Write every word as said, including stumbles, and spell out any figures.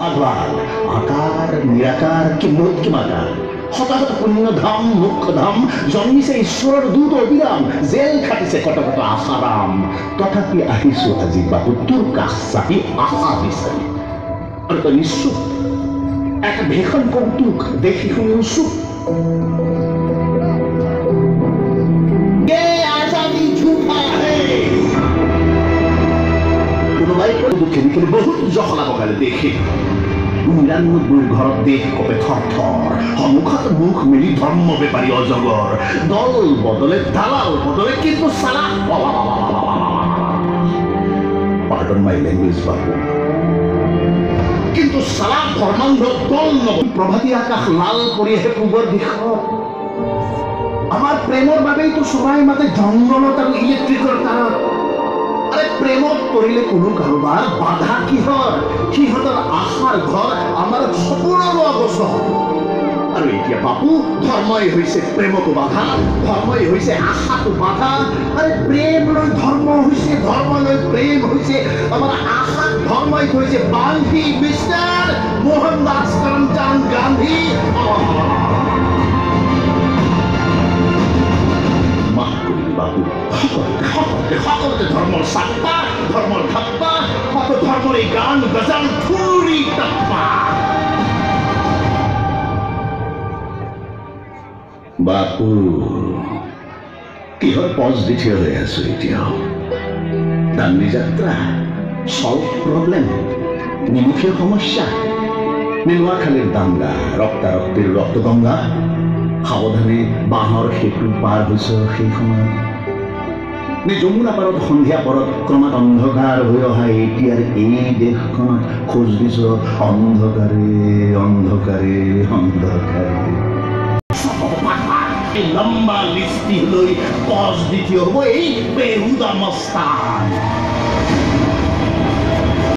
ভাগ ভাগ আকার নিরাকার কিম্ভূত কিমাকার হতাহত পুণ্যধাম মুখ্যধাম জন্মিছে ঈশ্বৰৰ দূত অবিৰাম জেল খাটিছে কট কট আশাৰাম তথাপি আহিছো আজি বাবু তোৰ কাষ চাপি আশা বিচাৰি আৰু তই নিশ্চুপ এক ভীষণ কৌতুক দেখি শুনি উৎসুক কোনোবাই কয় দুখে দুখে বহুত জখলা বগালে দেখি নিৰান্নব্বৈৰ ঘৰত দেশ কপে থৰ থৰ সন্মুখত মুখ মেলি ধৰ্ম বেপাৰী অজগৰ দল বদলে দালাল বদলে কিন্তু চালা পাৰ্ডন মাই লেংগুৱেজ বাবু কিন্তু চালা ধৰ্মান্ধ দল নব প্ৰভাতী আকাশ লাল কৰি আহে পূবৰ দিশত আমাৰ প্ৰেমৰ বাবেইতো চৰাই মাতে জংঘলত আৰু ইলেক্ট্ৰিকৰ তাৰত আরে প্রেমত পড়িলে কোনো কারোবার বাধা কিহর সিহঁতৰ আশাৰ ঘৰ আমাৰ সপোনৰ অৱসৰ আৰু এতিয়া বাবু ধৰ্মই হৈছে প্ৰেমকো বাধা ধৰ্মই হৈছে আশাকো বাধা আরে প্ৰেম লৈ ধৰ্ম হৈছে ধৰ্ম লৈ প্ৰেম হৈছে আমাৰ আশাক ধৰ্মই হৈছে বান্ধি মিষ্টাৰ মোহনদাস করমচাঁদ গান্ধী বাবু সকলোতে সকলোতে ধৰ্মৰ চাপ্পা ধৰ্মৰ ধাপ্পা কত ধৰ্মৰ এই গান গজাল ফুৰি টাপ্পা বাপু কিহৰ পজ দি থিয় হৈ আছো এতিয়াও দাণ্ডী যাত্ৰা সলভ প্ৰব্লেম নিমুখীয়া সমস্যা নোয়াখালীৰ দাঙ্গা ৰক্তাৰক্তিৰ ৰক্তগংগা সাৱধানে বাঁহৰ সেতু পাৰ হৈছে সেই সময়ত নে যমুনা পাৰত সন্ধিয়া পৰত ক্ৰমাৎ অন্ধকাৰ হৈ অহা এতিয়াৰ এই দেশখনত খোজ দিছ অন্ধকাৰে অন্ধকাৰে অন্ধকাৰে লম্বা লিষ্টি লৈ পজ দি থিয় হ'ব এই বেহুদা মস্তান